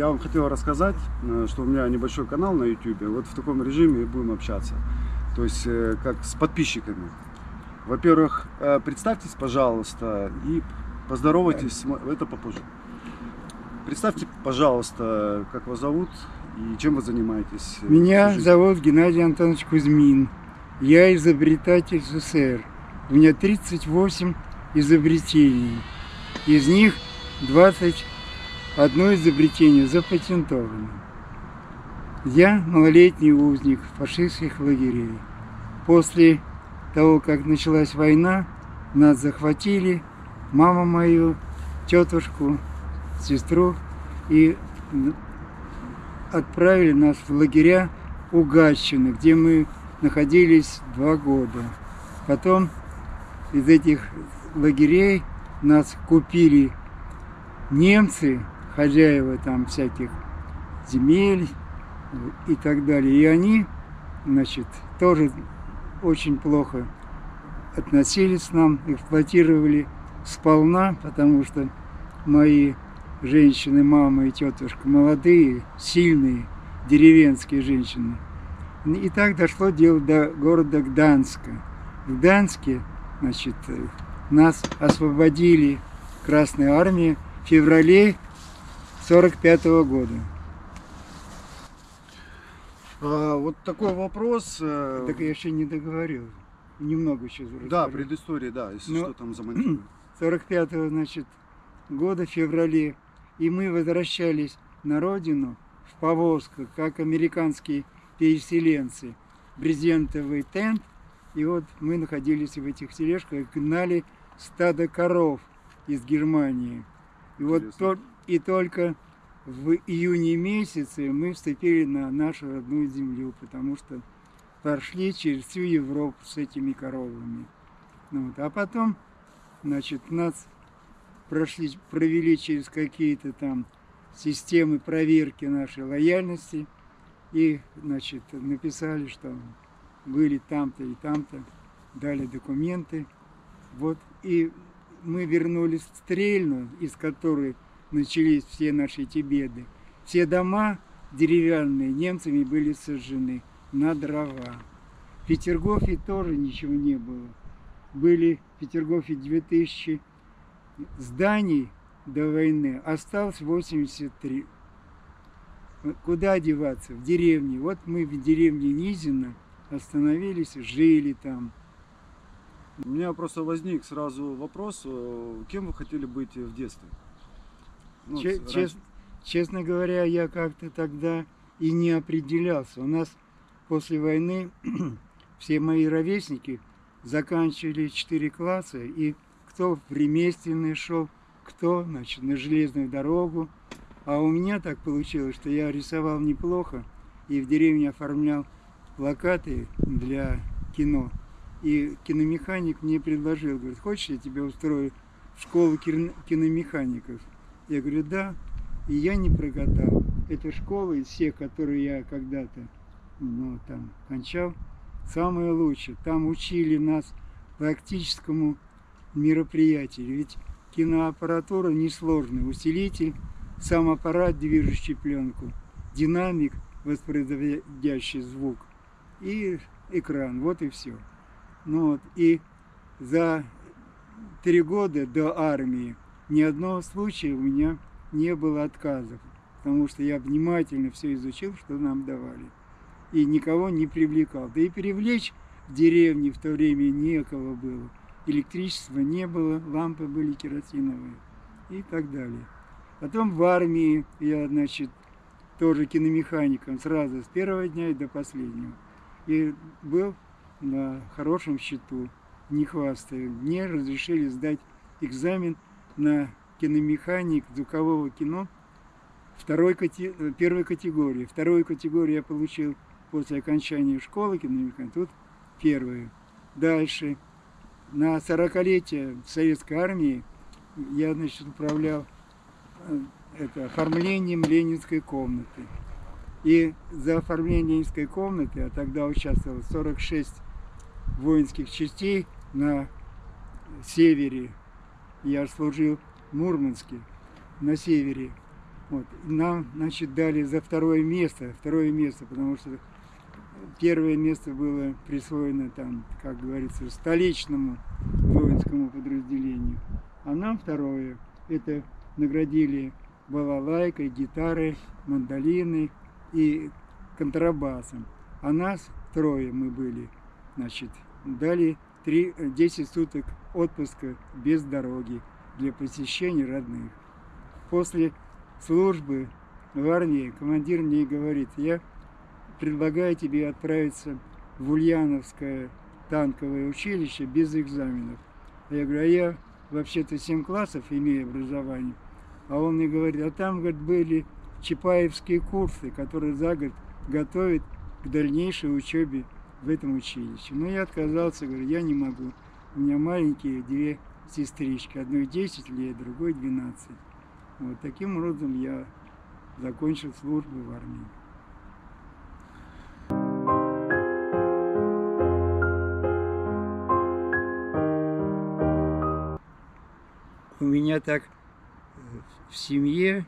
я вам хотел рассказать, что у меня небольшой канал на YouTube. Вот в таком режиме будем общаться. То есть, как с подписчиками. Во-первых, представьтесь, пожалуйста, и поздоровайтесь. Это попозже. Представьте, пожалуйста, как вас зовут и чем вы занимаетесь. Меня зовут Геннадий Антонович Кузьмин. Я изобретатель СССР. У меня 38 изобретений. Из них 21 изобретение запатентовано. Я малолетний узник фашистских лагерей. После того, как началась война, нас захватили, маму мою, тетушку, сестру, и отправили нас в лагеря у Гатчины, где мы находились 2 года. Потом из этих лагерей нас купили немцы, хозяева там всяких земель и так далее. И они, значит, тоже очень плохо относились к нам, эксплуатировали сполна, потому что мои женщины, мама и тетушка молодые, сильные, деревенские женщины. И так дошло дело до города Гданска. В Гданске, значит, нас освободили Красной Армии в феврале 1945 года. Вот такой вопрос. Так я еще не договорил. Немного еще расскажу. Да, предыстория, да, если что там замонтирую. 45-го, значит, года в феврале. И мы возвращались на родину в повозках, как американские переселенцы. Брезентовый тент. И вот мы находились в этих тележках, гнали стадо коров из Германии. И вот только в июне месяце мы вступили на нашу родную землю, потому что прошли через всю Европу с этими коровами. Вот. А потом, значит, нас провели через какие-то там системы проверки нашей лояльности и, значит, написали, что были там-то и там-то, дали документы. Вот. И мы вернулись в Стрельну, из которой начались все наши эти беды. Все дома деревянные немцами были сожжены на дрова. В Петергофе тоже ничего не было. Были в Петергофе 2000 зданий до войны, осталось 83. Куда деваться? В деревне. Вот мы в деревне Низино остановились, жили там. У меня просто возник сразу вопрос, кем вы хотели быть в детстве? Ну, Честно говоря, я как-то тогда и не определялся. У нас после войны все мои ровесники заканчивали 4 класса, и кто в ремесленный шел, кто, значит, на железную дорогу. А у меня так получилось, что я рисовал неплохо и в деревне оформлял плакаты для кино. И киномеханик мне предложил, говорит, хочешь, я тебя устрою в школу киномехаников? Я говорю, да. И я не прогадал. Эта школа из всех, которые я когда-то там кончал, самая лучшая. Там учили нас практическому мероприятию. Ведь киноаппаратура несложная. Усилитель, сам аппарат, движущий пленку, динамик, воспроизводящий звук, и экран. Вот и все. Ну вот, и за 3 года до армии ни одного случая у меня не было отказов, потому что я внимательно все изучил, что нам давали, и никого не привлекал. Да и привлечь в деревне в то время некого было. Электричества не было, лампы были керосиновые и так далее. Потом в армии я, значит, тоже киномехаником сразу с первого дня и до последнего. И был на хорошем счету, не хвастаю. Мне разрешили сдать экзамен на киномеханик звукового кино первой категории. Вторую категорию я получил после окончания школы киномеханика, тут первую. Дальше, на 40-летие Советской армии я, значит, управлял оформлением Ленинской комнаты. И за оформление Ленинской комнаты, а тогда участвовало 46 воинских частей на севере, я служил в Мурманске, на севере. Вот. И нам, значит, дали за второе место, потому что первое место было присвоено там, как говорится, столичному воинскому подразделению. А нам второе, это наградили балалайкой, гитарой, мандолиной и контрабасом. А нас трое мы были, значит, дали 10 суток отпуска без дороги для посещения родных. После службы в армии командир мне говорит: я предлагаю тебе отправиться в Ульяновское танковое училище без экзаменов. Я говорю: а я вообще-то 7 классов имею образование. А он мне говорит: а там, говорит, были чапаевские курсы, которые за год готовят к дальнейшей учебе в этом училище. Но я отказался, говорю: я не могу. У меня маленькие 2 сестрички, одной 10 лет, другой 12. Вот таким образом я закончил службу в армии. У меня так в семье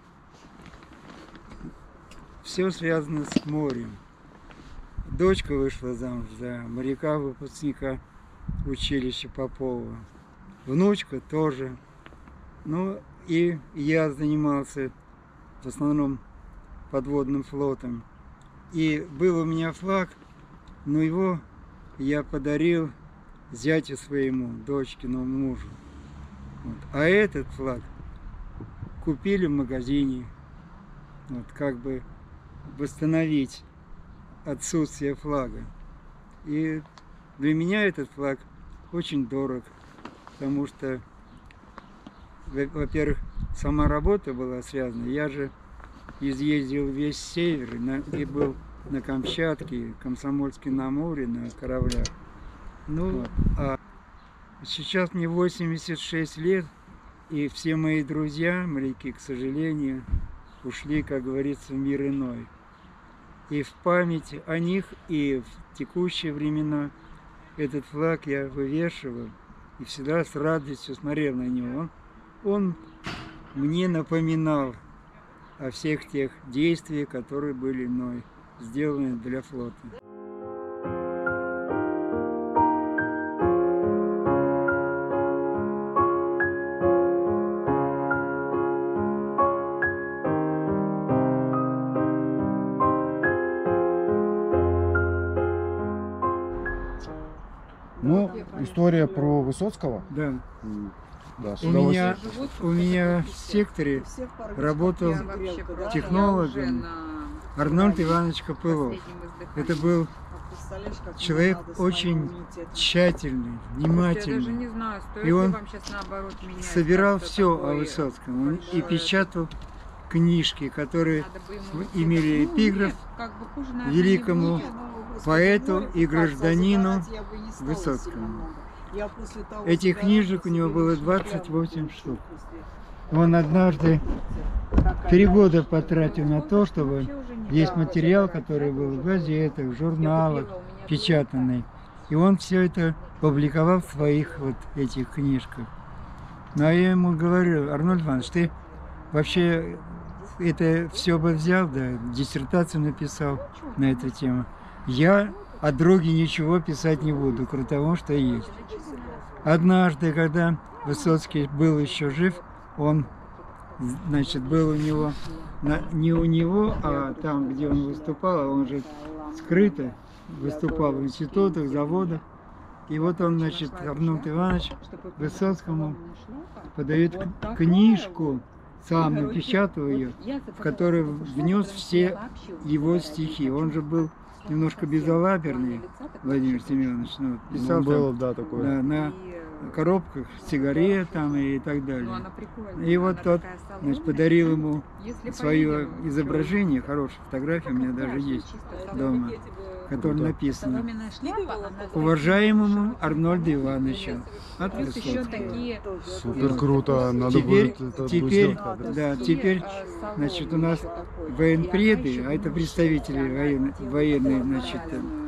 все связано с морем. Дочка вышла замуж за моряка-выпускника училища Попова. Внучка тоже. Ну и я занимался в основном подводным флотом. И был у меня флаг, но его я подарил зятю своему, дочкиному мужу. Вот. А этот флаг купили в магазине, вот, как бы восстановить отсутствие флага. И для меня этот флаг очень дорог, потому что, во-первых, сама работа была связана. Я же изъездил весь север и был на Камчатке, Комсомольске-на-Амуре, на кораблях. Ну, вот. А сейчас мне 86 лет, и все мои друзья, моряки, к сожалению, ушли, как говорится, в мир иной. И в память о них, и в текущие времена этот флаг я вывешивал и всегда с радостью смотрел на него. Он мне напоминал о всех тех действиях, которые были мной сделаны для флота. Ну, история про Высоцкого. Да. Да, с У меня в секторе работал технологом Арнольд Иванович Копылов. Это был человек очень тщательный, внимательный. И он собирал все о Высоцком. И печатал книжки, которые имели эпиграф великому поэту и гражданину Высоцкому. Этих книжек у него было 28 штук. Он однажды 3 года потратил на то, чтобы есть материал, который был в газетах, в журналах, печатанный. И он все это публиковал в своих вот этих книжках. Ну а я ему говорю: Арнольд Иванович, ты вообще это все бы взял, да, диссертацию написал на эту тему. Я о друге ничего писать не буду, кроме того, что есть. Однажды, когда Высоцкий был еще жив, он, значит, был у него, не у него, а там, где он выступал, он же скрыто выступал в институтах, заводах. И вот он, значит, Арнольд Иванович Высоцкому подает книжку, сам напечатал ее, в которой внес все его стихи. Он же был немножко безалаберный, Владимир Семенович, ну, писал было, да, такое. на коробках сигарет там и так далее. И вот тот, значит, подарил ему свое изображение, хорошая фотография у меня даже есть дома, в которой написано: уважаемому Арнольду Ивановичу от Высоцкого. Супер круто, надо Теперь, будет это теперь, сделать. да, теперь, значит, у нас военпреды, а это представители военные, значит,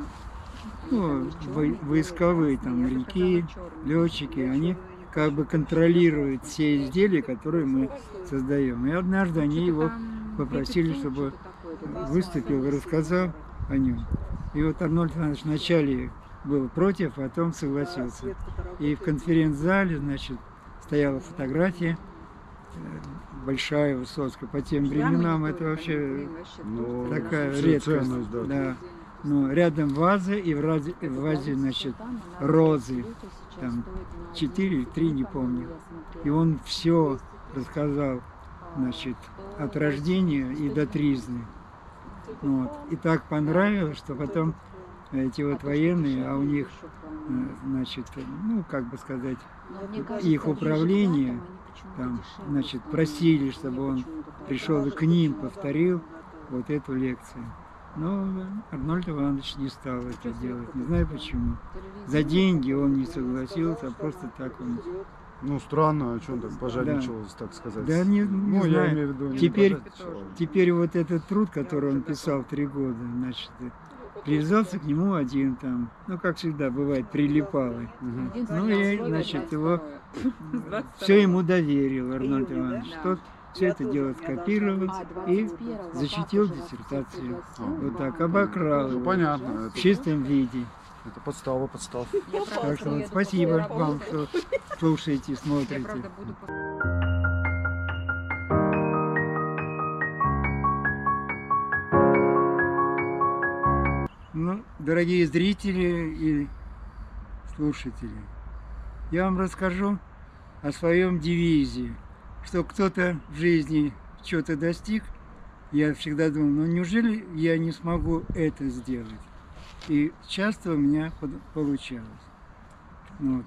ну, войсковые, там, моряки, летчики, они как бы контролируют все изделия, которые мы создаем. И однажды они его попросили, чтобы выступил и рассказал о нем. И вот Арнольд Иванович вначале был против, а потом согласился. И в конференц-зале, значит, стояла фотография большая, Высоцкая. По тем временам это вообще такая редкость. Ценность, да. Да. Но рядом ваза, и в вазе, значит, розы. Там 4 или 3, не помню. И он все рассказал, значит, от рождения и до тризны. Вот. И так понравилось, что потом эти вот военные, а у них, значит, ну, как бы сказать, их управление, там, значит, просили, чтобы он пришел и к ним повторил вот эту лекцию. Но Арнольд Иванович не стал это делать, не знаю почему. За деньги он не согласился, а просто так он... Ну, странно, а что он так пожадничал, так сказать? Да не ну, знаю. я имею в виду, не Теперь пожадничал. вот этот труд, который он писал 3 года, значит, привязался к нему один там, ну, как всегда бывает, прилипалый. Ну, я, значит, его все ему доверил, Арнольд Иванович. Тот все это дело скопировал и защитил диссертацию. Вот так, обокрал Ну, его понятно. в чистом виде. Это подстава. Так что вот спасибо вам, что слушаете, смотрите. Ну, дорогие зрители и слушатели, я вам расскажу о своем девизе, что кто-то в жизни чего-то достиг. Я всегда думал, ну неужели я не смогу это сделать? И часто у меня получалось. Вот.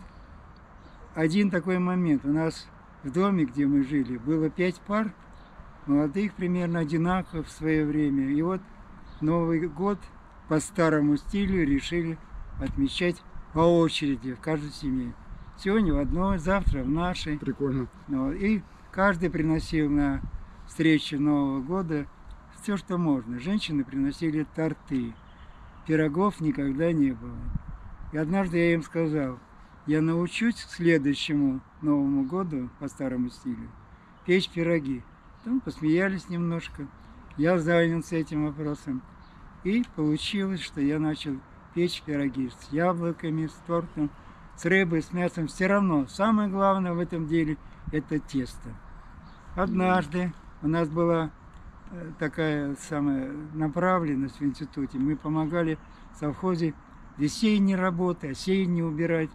Один такой момент. У нас в доме, где мы жили, было 5 пар, молодых примерно одинаковых в свое время. И вот Новый год по старому стилю решили отмечать по очереди в каждой семье. Сегодня в одной, завтра в нашей. Прикольно. Вот. И каждый приносил на встречу Нового года все, что можно. Женщины приносили торты. Пирогов никогда не было. И однажды я им сказал, я научусь к следующему Новому году по старому стилю печь пироги. Там посмеялись немножко. Я занялся этим вопросом. И получилось, что я начал печь пироги с яблоками, с тортом, с рыбой, с мясом. Все равно самое главное в этом деле – это тесто. Однажды у нас была такая самая направленность в институте. Мы помогали в совхозе весенние работы, осенние убирать,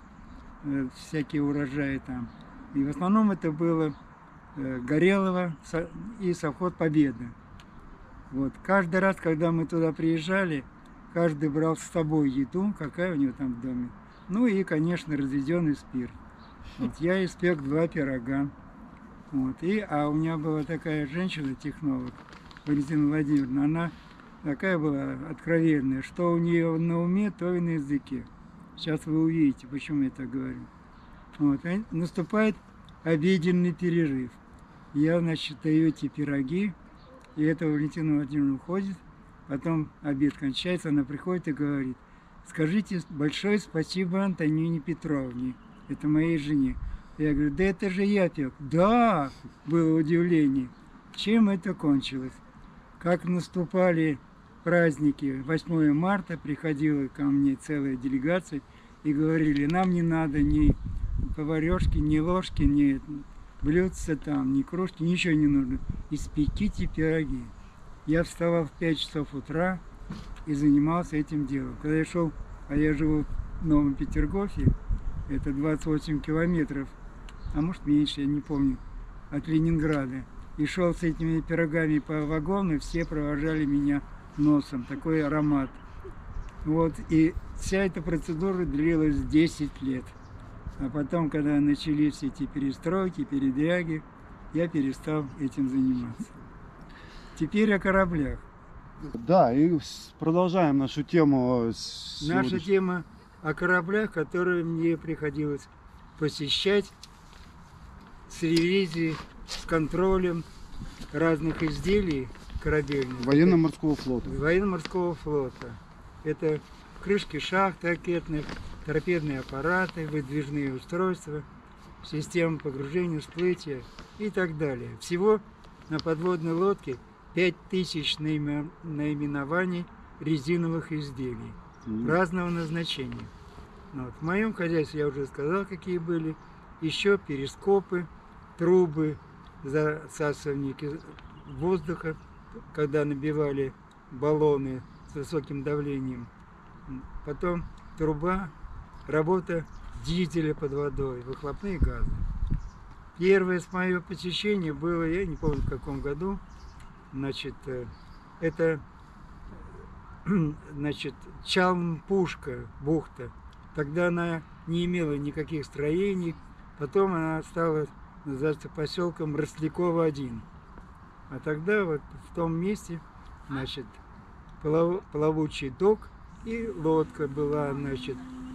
всякие урожаи там. И в основном это было Горелого и совхоз Победа. Вот. Каждый раз, когда мы туда приезжали, каждый брал с собой еду, какая у него там в доме. Ну и, конечно, разведенный спирт. Вот. Я испек 2 пирога. Вот. А у меня была такая женщина-технолог, Валентина Владимировна, она такая была откровенная, что у нее на уме, то и на языке. Сейчас вы увидите, почему я так говорю. Вот. И наступает обеденный перерыв. Я, значит, даю эти пироги, и эта Валентина Владимировна уходит, потом обед кончается, она приходит и говорит, скажите большое спасибо Антонине Петровне, это моей жене. Я говорю, да это же я пек. Да, было удивление. Чем это кончилось? Как наступали праздники 8 марта, приходила ко мне целая делегация и говорили, нам не надо ни поварешки, ни ложки, ни блюдца там, ни кружки, ничего не нужно. Испеките пироги. Я вставал в 5 часов утра и занимался этим делом. Когда я шел, а я живу в Новом Петергофе, это 28 километров, а может меньше, я не помню, от Ленинграда. И шел с этими пирогами по вагону, все провожали меня носом, такой аромат. Вот, и вся эта процедура длилась 10 лет. А потом, когда начались эти перестройки, передряги, я перестал этим заниматься. Теперь о кораблях. Да, и продолжаем нашу тему. Наша тема о кораблях, которые мне приходилось посещать с ревизией, с контролем разных изделий корабельных. Военно-морского флота. Военно-морского флота. Это крышки шахт ракетных, торпедные аппараты, выдвижные устройства, системы погружения, всплытия и так далее. Всего на подводной лодке 5000 наименований резиновых изделий разного назначения. Вот. В моем хозяйстве я уже сказал, какие были. Еще перископы, трубы, засасывники воздуха, когда набивали баллоны с высоким давлением. Потом труба, работа дизеля под водой, выхлопные газы. Первое мое посещение было, я не помню в каком году, значит, это значит, Чалмпушка бухта. Тогда она не имела никаких строений, потом она стала называться поселком Росляково-1. А тогда вот в том месте, значит, плавучий док и лодка была, значит,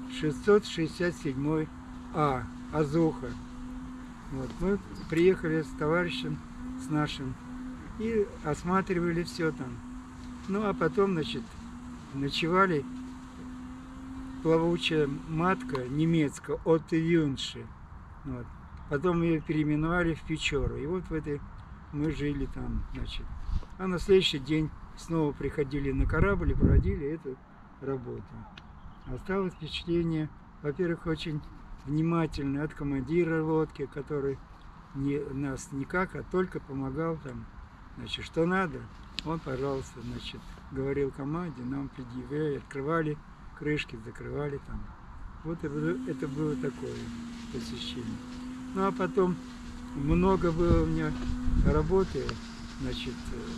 667 Азуха. Вот, мы приехали с товарищем, с нашим, и осматривали все там. Ну, а потом, значит, ночевали плавучая матка немецкая от Юнши. Вот. Потом ее переименовали в Печору. И вот в этой мы жили там, значит. А на следующий день снова приходили на корабль и проводили эту работу. Осталось впечатление, во-первых, очень внимательно от командира лодки, который нас никак, а только помогал там, значит, что надо. Он, пожалуйста, значит, говорил команде, нам предъявляли, открывали крышки, закрывали там. Вот это было такое посещение. Ну, а потом много было у меня работы, значит,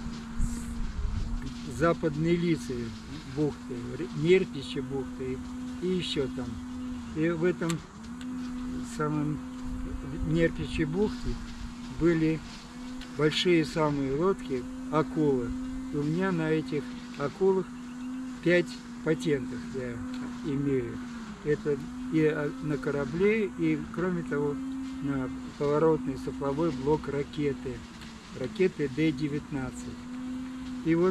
западные лица бухты, Нерпичья бухты и еще там. И в этом самом Нерпичьей бухте были большие самые лодки, акулы. И у меня на этих акулах 5 патентов я имею. Это и на корабле, и, кроме того, на поворотный сопловой блок ракеты. Ракеты Д-19. И вот,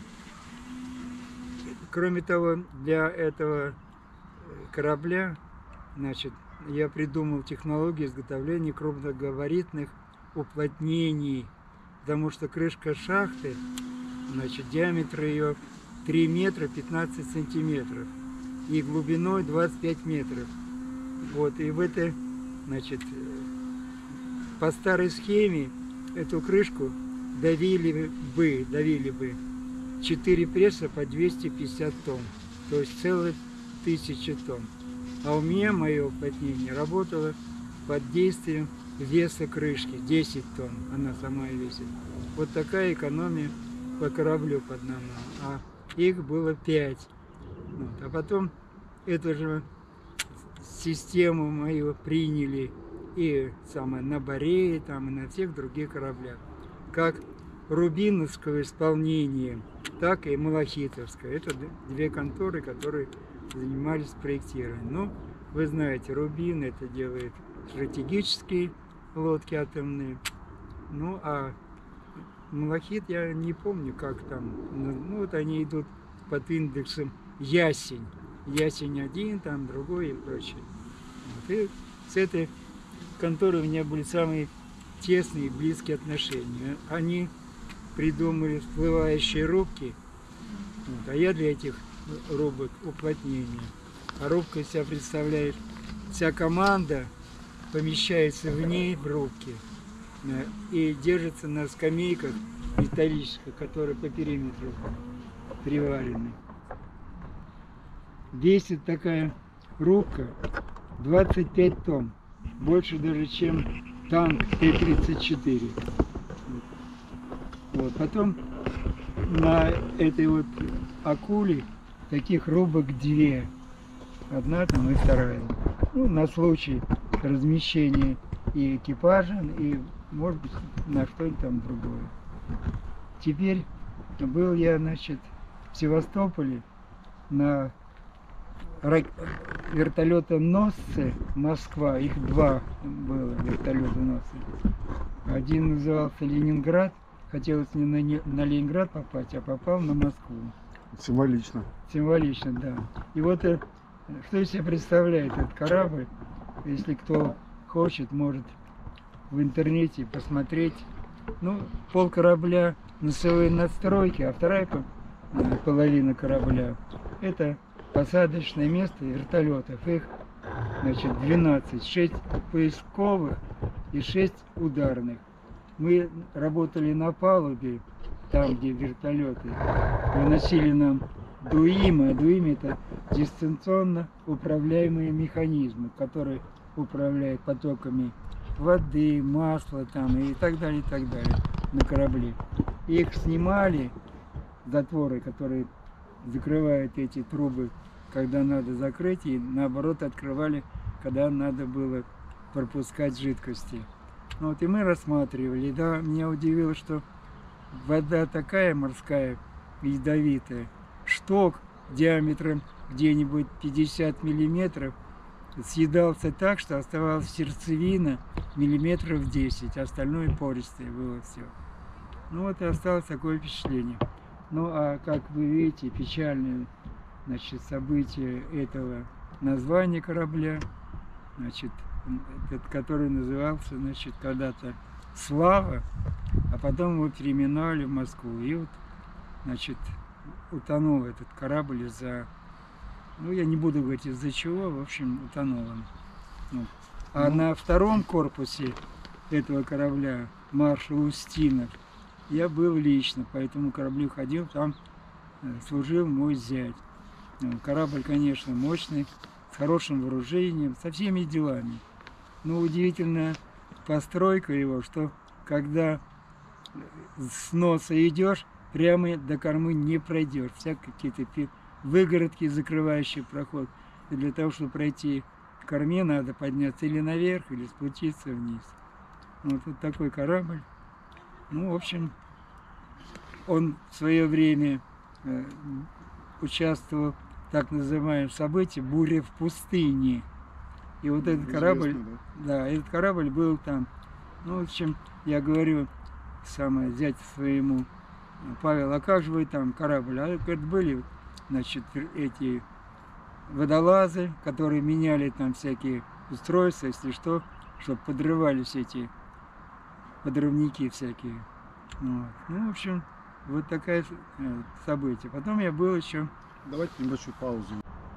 кроме того, для этого корабля, значит, я придумал технологию изготовления крупногабаритных уплотнений, потому что крышка шахты, значит, диаметр ее 3 метра 15 сантиметров и глубиной 25 метров. Вот, и в этой, значит, по старой схеме эту крышку давили бы 4 пресса по 250 тонн, то есть целых 1000 тонн. А у меня мое уплотнение работало под действием веса крышки, 10 тонн, она сама весит. Вот такая экономия по кораблю под одному, а их было 5. Вот. А потом эту же систему мою приняли и на Борее, там, и на всех других кораблях. Как рубиновское исполнение, так и малахитовское. Это 2 конторы, которые занимались проектированием. Ну, вы знаете, Рубин это делает стратегические лодки атомные. Ну, а малахит я не помню, как там. Ну, вот они идут под индексом ясень. Ясень один, там другой и прочее. Вот. И с этой конторой у меня были самые тесные и близкие отношения. Они придумали всплывающие рубки, вот, а я для этих рубок уплотнение. А рубка из себя представляет, вся команда помещается в ней, в рубке, и держится на скамейках металлических, которые по периметру приварены. Весит такая рубка 25 тонн, больше даже, чем танк Т-34. Вот. Потом на этой вот акуле таких рубок 2. Одна там и вторая. Ну, на случай размещения и экипажа, и, может быть, на что-нибудь там другое. Теперь был я, значит, в Севастополе на вертолетоносце Москва. Их 2 было вертолетоносца. Один назывался Ленинград. Хотелось не на Ленинград попасть, а попал на Москву. Символично. Символично, да. И вот что из себя представляет этот корабль, если кто хочет, может в интернете посмотреть. Ну, пол корабля носовые надстройки, а вторая половина корабля – это посадочное место вертолетов. Их, значит, 12, 6 поисковых и 6 ударных. Мы работали на палубе, там, где вертолеты, выносили нам дуимы, а дуимы – это дистанционно управляемые механизмы, которые управляют потоками воды, масла там и так далее на корабле. Их снимали, затворы, которые закрывают эти трубы, когда надо закрыть, и наоборот открывали, когда надо было пропускать жидкости. Вот, и мы рассматривали. Да, меня удивило, что вода такая морская, ядовитая, шток диаметром где-нибудь 50 миллиметров съедался так, что оставалась сердцевина миллиметров 10, остальное пористое было все. Ну вот и осталось такое впечатление. Ну а как вы видите, печальное, значит, событие этого названия корабля, значит, этот, который назывался, значит, когда-то «Слава», а потом его переименовали в Москву. И вот, значит, утонул этот корабль из-за, ну, я не буду говорить из-за чего, в общем, утонул он. Ну. А на втором корпусе этого корабля, маршал Устинов, я был лично, по этому кораблю ходил, там служил мой зять. Корабль, конечно, мощный, с хорошим вооружением, со всеми делами. Но удивительная постройка его, что когда с носа идешь, прямо до кормы не пройдешь. Всякие какие-то выгородки, закрывающие проход. И для того, чтобы пройти к корме, надо подняться или наверх, или спуститься вниз. Вот такой корабль. Ну, в общем, он в свое время участвовал в так называемом событии «Буря в пустыне». И вот этот корабль, да, этот корабль был там. Ну, в общем, я говорю зятю своему: Павел, а как же вы там корабль? А говорит, были, значит, эти водолазы, которые меняли там всякие устройства, если что, чтобы подрывались эти подрывники всякие. Вот. Ну, в общем, вот такое событие. Потом я был еще... Давайте небольшую паузу.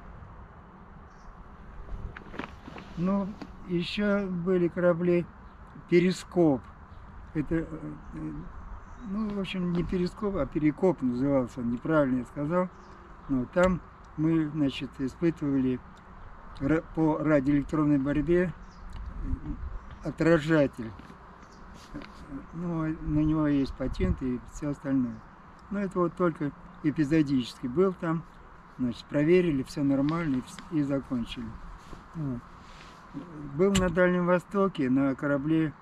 Ну, еще были корабли «Перископ». Это, ну, в общем, не «Перископ», а «Перекоп» назывался, неправильно я сказал. Но там мы, значит, испытывали по радиоэлектронной борьбе отражатель. Ну, на него есть патент и все остальное. Но это вот только эпизодически был там, значит, проверили, все нормально и закончили. Вот. Был на Дальнем Востоке на корабле,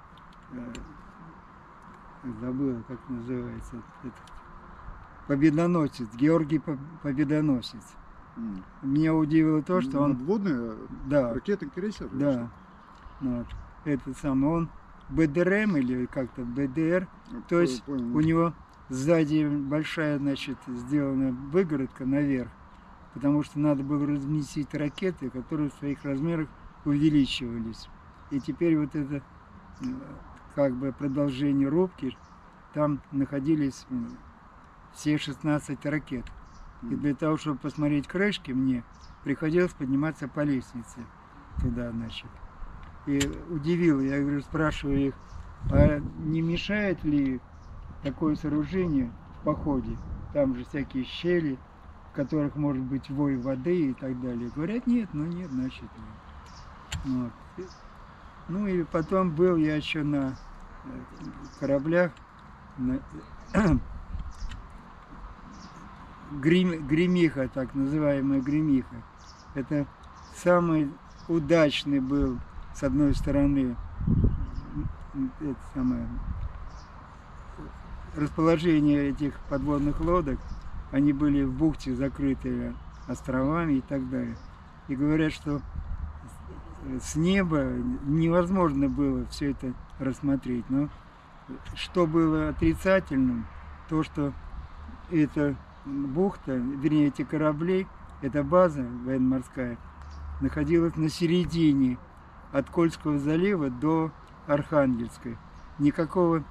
забыл, как называется, Победоносец, Георгий Победоносец. Меня удивило то, что он... Надводный? Да. Ракетный крейсер? Да. Вот. Этот самый, он БДРМ или как-то БДР, то есть понял. У него сзади большая, значит, сделана выгородка наверх, потому что надо было разместить ракеты, которые в своих размерах увеличивались. И теперь вот это как бы продолжение рубки, там находились все 16 ракет. И для того, чтобы посмотреть крышки, мне приходилось подниматься по лестнице туда, значит. И удивило, я говорю, спрашиваю их, а не мешает ли такое сооружение в походе? Там же всякие щели, в которых может быть вой воды и так далее. Говорят, нет, ну нет, значит нет. Вот. Ну и потом был я еще на кораблях, Гремиха, так называемая Гремиха. Это самый удачный был, с одной стороны, это самое, расположение этих подводных лодок. Они были в бухте, закрытые островами и так далее. И говорят, что с неба невозможно было все это рассмотреть. Но что было отрицательным, то, что эта бухта, вернее, эти корабли, эта база военно-морская, находилась на середине от Кольского залива до Архангельской. Никакого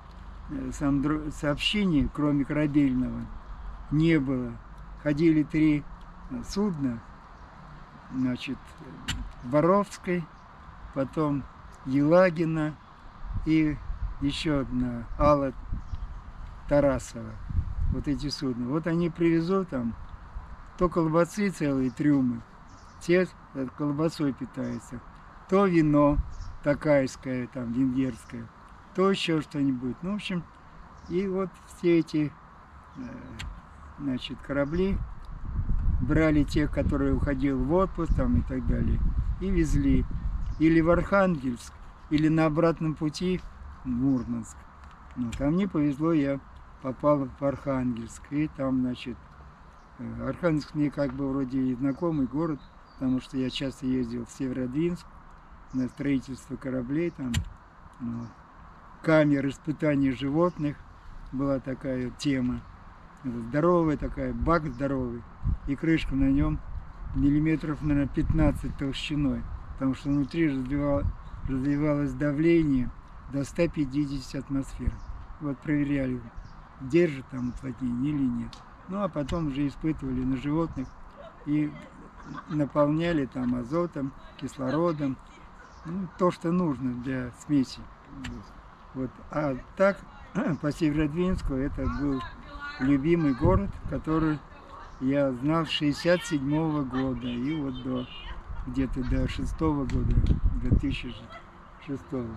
сообщений, кроме корабельного, не было. Ходили 3 судна, значит, Боровской, потом Елагина и еще одна Алла Тарасова. Вот эти судна. Вот они привезут там то колбасы целые трюмы, те колбасой питаются, то вино такайское, там, венгерское, то еще что-нибудь. Ну, в общем, и вот все эти, значит, корабли брали тех, которые уходил в отпуск там и так далее, и везли или в Архангельск, или на обратном пути в Мурманск. Ну, там мне повезло, я попал в Архангельск, и там, значит, Архангельск мне как бы вроде и знакомый город, потому что я часто ездил в Северодвинск на строительство кораблей, там, ну, камер испытаний животных была такая тема. Здоровая такая, бак здоровый, и крышка на нем миллиметров, наверное, 15 толщиной, потому что внутри развивалось давление до 150 атмосфер. Вот проверяли, держит там уплотнение или нет. Ну, а потом уже испытывали на животных и наполняли там азотом, кислородом, ну, то, что нужно для смеси. Вот. А так, по Северодвинску это был любимый город, который я знал с 67-го года и вот до где-то до 6-го года, 2006-го.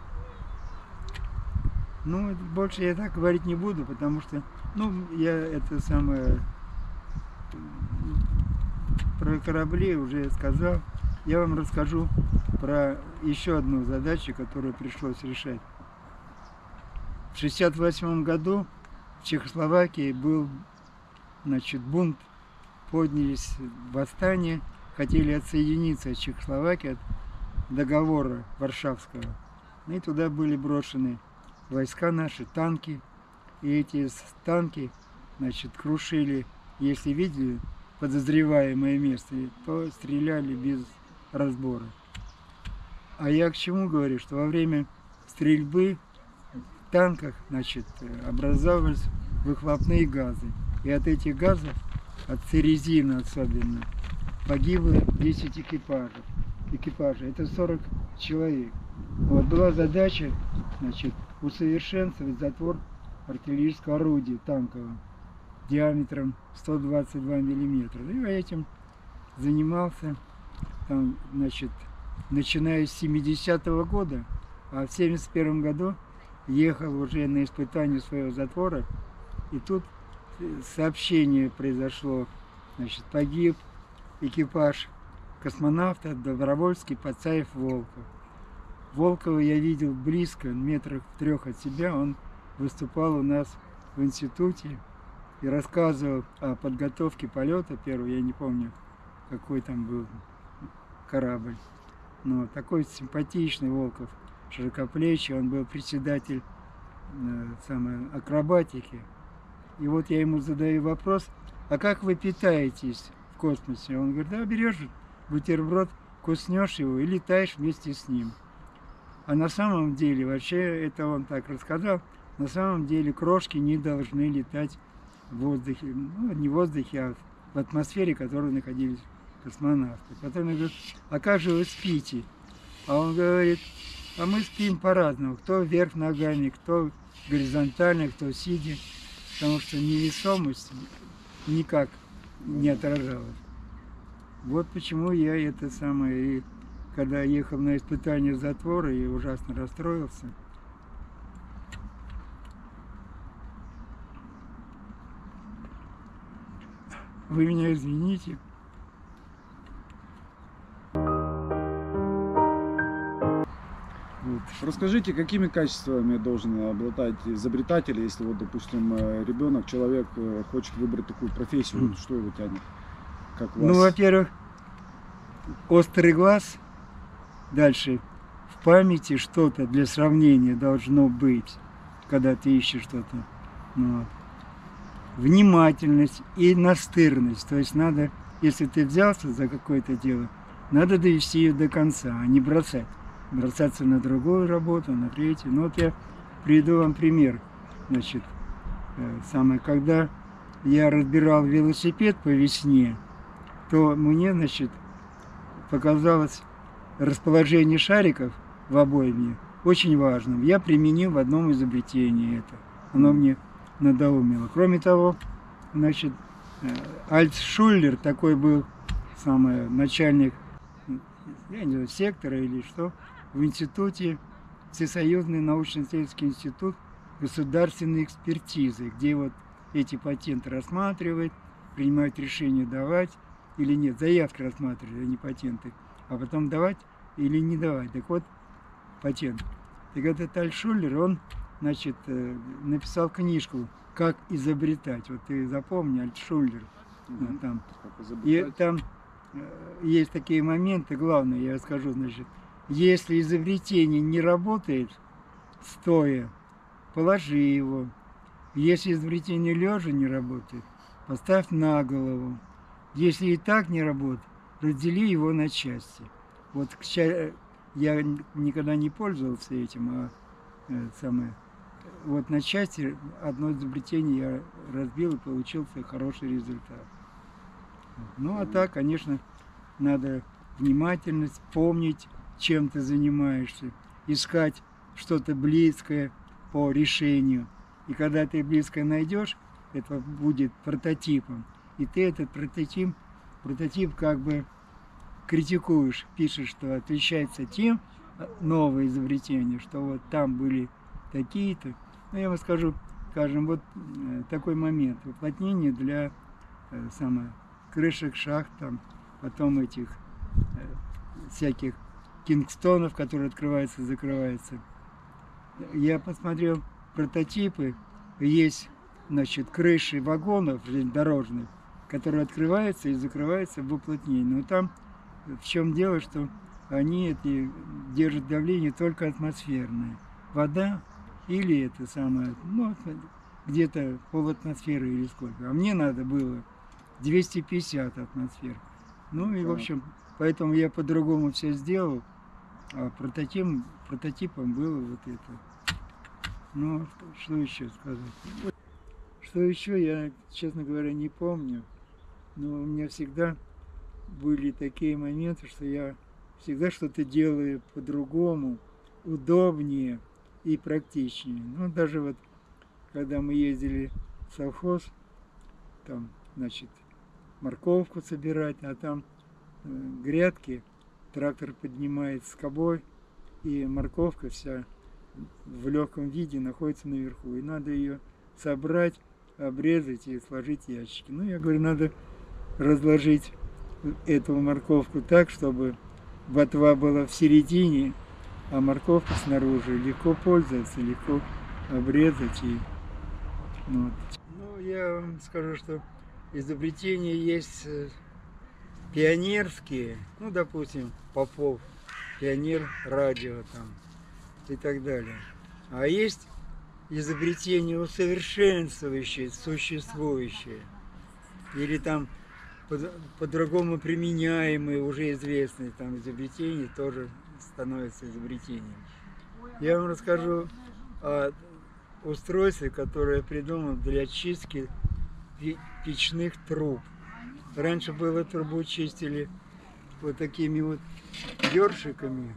Ну, больше я так говорить не буду, потому что, ну, я это самое про корабли уже сказал. Я вам расскажу про еще одну задачу, которую пришлось решать. В 1968 году в Чехословакии был, значит, бунт, поднялись восстания, хотели отсоединиться от Чехословакии, от договора Варшавского. И туда были брошены войска наши, танки. И эти танки, значит, крушили, если видели подозреваемое место, то стреляли без разбора. А я к чему говорю, что во время стрельбы в танках, значит, образовывались выхлопные газы. И от этих газов, от церезина особенно, погибло 10 экипажей. Это 40 человек. Вот была задача, значит, усовершенствовать затвор артиллерийского орудия танкового диаметром 122 миллиметра. И я этим занимался, там, значит, начиная с 70-го года, а в 71 году ехал уже на испытание своего затвора, и тут сообщение произошло, значит, погиб экипаж космонавта Добровольский, Пацаев, Волков. Волкова я видел близко, метрах в 3 от себя, он выступал у нас в институте и рассказывал о подготовке полета первого, я не помню, какой там был корабль. Но такой симпатичный Волков, широкоплечий, он был председатель акробатики. И вот я ему задаю вопрос, а как вы питаетесь в космосе? Он говорит, да, берешь бутерброд, куснешь его и летаешь вместе с ним. А на самом деле, вообще, это он так рассказал, на самом деле крошки не должны летать в воздухе, ну, не в воздухе, а в атмосфере, в которой находились космонавты. Потом я говорю, а как же вы спите? А он говорит, а мы спим по-разному, кто вверх ногами, кто горизонтально, кто сидя, потому что невесомость никак не отражалась. Вот почему я это самое, и когда ехал на испытание затвора, я ужасно расстроился. Вы меня извините. Вот. Расскажите, какими качествами должен обладать изобретатель, если вот, допустим, ребенок, человек хочет выбрать такую профессию, вот что его тянет? Как вас? Ну, во-первых, острый глаз, дальше в памяти что-то для сравнения должно быть, когда ты ищешь что-то. Вот. Внимательность и настырность, то есть надо, если ты взялся за какое-то дело, надо довести ее до конца, а не бросаться на другую работу, на третью. Ну вот я приведу вам пример. значит, когда я разбирал велосипед по весне, то мне, значит, показалось расположение шариков в обойме очень важным. Я применил в одном изобретении это. Оно мне надоумило. Кроме того, значит, Альтшуллер, такой был начальник, я не знаю, сектора или что, в институте, Всесоюзный научно-исследовательский институт государственной экспертизы, где вот эти патенты рассматривает, принимают решение давать или нет, заявки рассматривают, а не патенты, а потом давать или не давать. Так вот, патент. Так этот Альтшуллер, он, значит, написал книжку «Как изобретать». Вот ты запомни, Альтшуллер. Там. И там есть такие моменты, главное, я скажу, значит, если изобретение не работает стоя, положи его. Если изобретение лежа не работает, поставь на голову. Если и так не работает, раздели его на части. Вот я никогда не пользовался этим, вот на части одно изобретение я разбил и получился хороший результат. Ну а так, конечно, надо внимательность, помнить, чем ты занимаешься, искать что-то близкое по решению. И когда ты близкое найдешь, это будет прототипом. И ты этот прототип как бы критикуешь, пишешь, что отличается тем новое изобретение, что вот там были такие-то. Ну, я вам скажем, вот такой момент. Уплотнение для крышек шахт, там, потом этих всяких кингстонов, которые открываются и закрываются. Я посмотрел прототипы, есть, значит, крыши вагонов железнодорожных, которые открываются и закрываются в уплотнении. Но там в чем дело, что они держат давление только атмосферное. Вода или это самое, ну, где-то полатмосферы или сколько. А мне надо было 250 атмосфер. Ну и, в общем, поэтому я по-другому все сделал, а прототипом было вот это. Ну, что еще сказать? Что еще, я, честно говоря, не помню. Но у меня всегда были такие моменты, что я всегда что-то делаю по-другому, удобнее и практичнее. Ну, даже вот, когда мы ездили в совхоз, там, значит, морковку собирать, а там грядки, трактор поднимает скобой, и морковка вся в легком виде находится наверху. И надо ее собрать, обрезать и сложить в ящики. Ну, я говорю, надо разложить эту морковку так, чтобы ботва была в середине, а морковка снаружи. Легко пользоваться, легко обрезать. И, вот. Ну, я вам скажу, что изобретения есть пионерские, ну, допустим, Попов, пионер радио там и так далее. А есть изобретения усовершенствующие существующие, или там по-другому применяемые, уже известные там изобретения тоже становятся изобретением. Я вам расскажу о устройстве, которое придумал для очистки печных труб. Раньше было, трубу чистили вот такими вот ёршиками,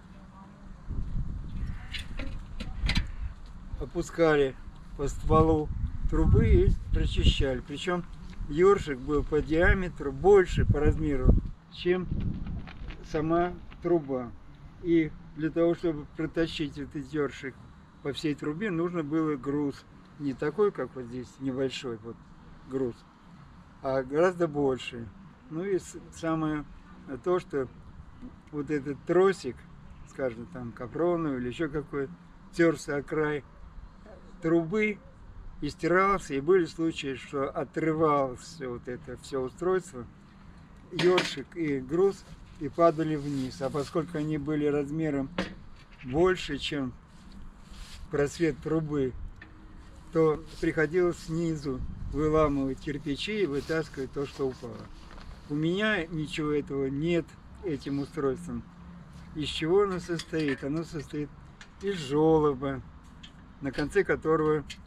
опускали по стволу трубы и прочищали. Причем ёршик был по диаметру больше по размеру, чем сама труба. И для того, чтобы протащить этот ёршик по всей трубе, нужно было груз. Не такой, как вот здесь, небольшой вот груз, а гораздо больше. Ну и самое то, что вот этот тросик, скажем, там капроновый или еще какой, терся о край трубы и стирался, и были случаи, что отрывалось вот это все устройство, ёршик и груз, и падали вниз. А поскольку они были размером больше, чем просвет трубы, то приходилось снизу выламывать кирпичи и вытаскивать то, что упало. У меня ничего этого нет этим устройством. Из чего оно состоит? Оно состоит из желоба, на конце которого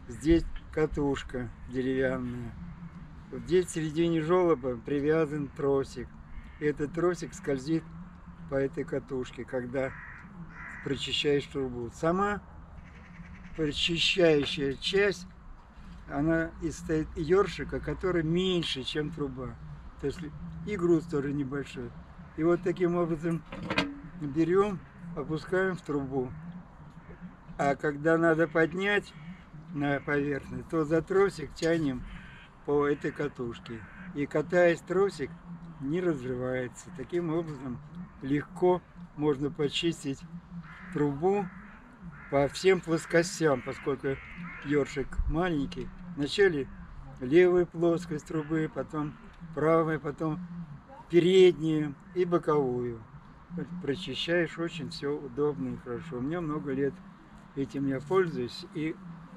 здесь катушка деревянная. Вот здесь в середине желоба привязан тросик. И этот тросик скользит по этой катушке, когда прочищаешь трубу. Сама прочищающая часть, она из ёршика, который меньше, чем труба. То есть и груз тоже небольшой. И вот таким образом берем, опускаем в трубу. А когда надо поднять на поверхность, то за тросик тянем по этой катушке. И катаясь, тросик не разрывается. Таким образом легко можно почистить трубу по всем плоскостям, поскольку ёршик маленький. Вначале левая плоскость трубы, потом правая, потом переднюю и боковую. Прочищаешь, очень все удобно и хорошо. У меня много лет этим я пользуюсь. И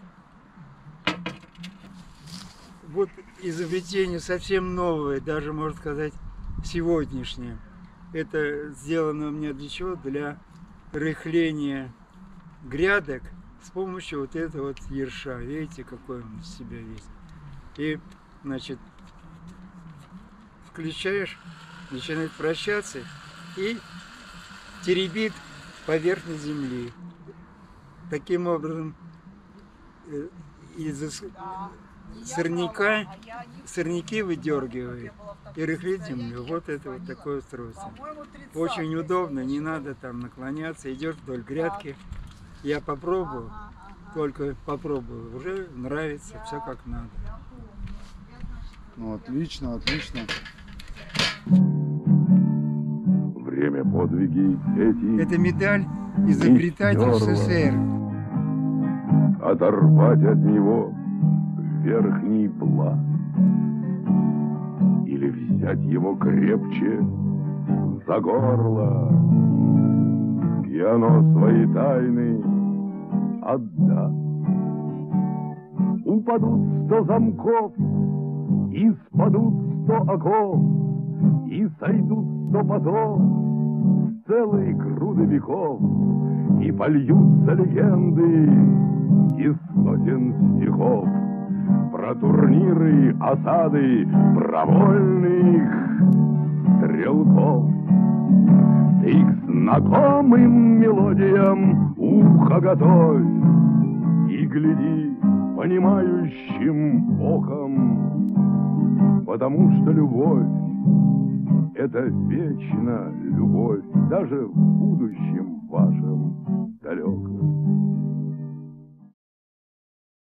вот изобретение совсем новое, даже, можно сказать, сегодняшнее. Это сделано у меня для чего? Для рыхления грядок с помощью вот этого вот ерша. Видите, какой он из себя весь. И, значит, включаешь, начинает вращаться и теребит поверхность земли. Таким образом, из сорняки выдергивает и рыхлит землю. Вот это вот такое устройство. Очень удобно, не надо там наклоняться, идешь вдоль грядки. Я попробовал, только попробовал, уже нравится, все как надо. Ну, отлично, отлично. Время подвиги эти Это медаль изобретатель СССР. оторвать от него верхний пласт или взять его крепче за горло, и оно свои тайны отдаст. Упадут 100 замков, и спадут 100 оков, и сойдут 100 потов с целой груды веков, и польются легенды из сотен стихов про турниры, осады, про вольных стрелков. Ты к знакомым мелодиям ухо готовь и гляди понимающим оком, потому что любовь — это вечно любовь, даже в будущем вашем далеком.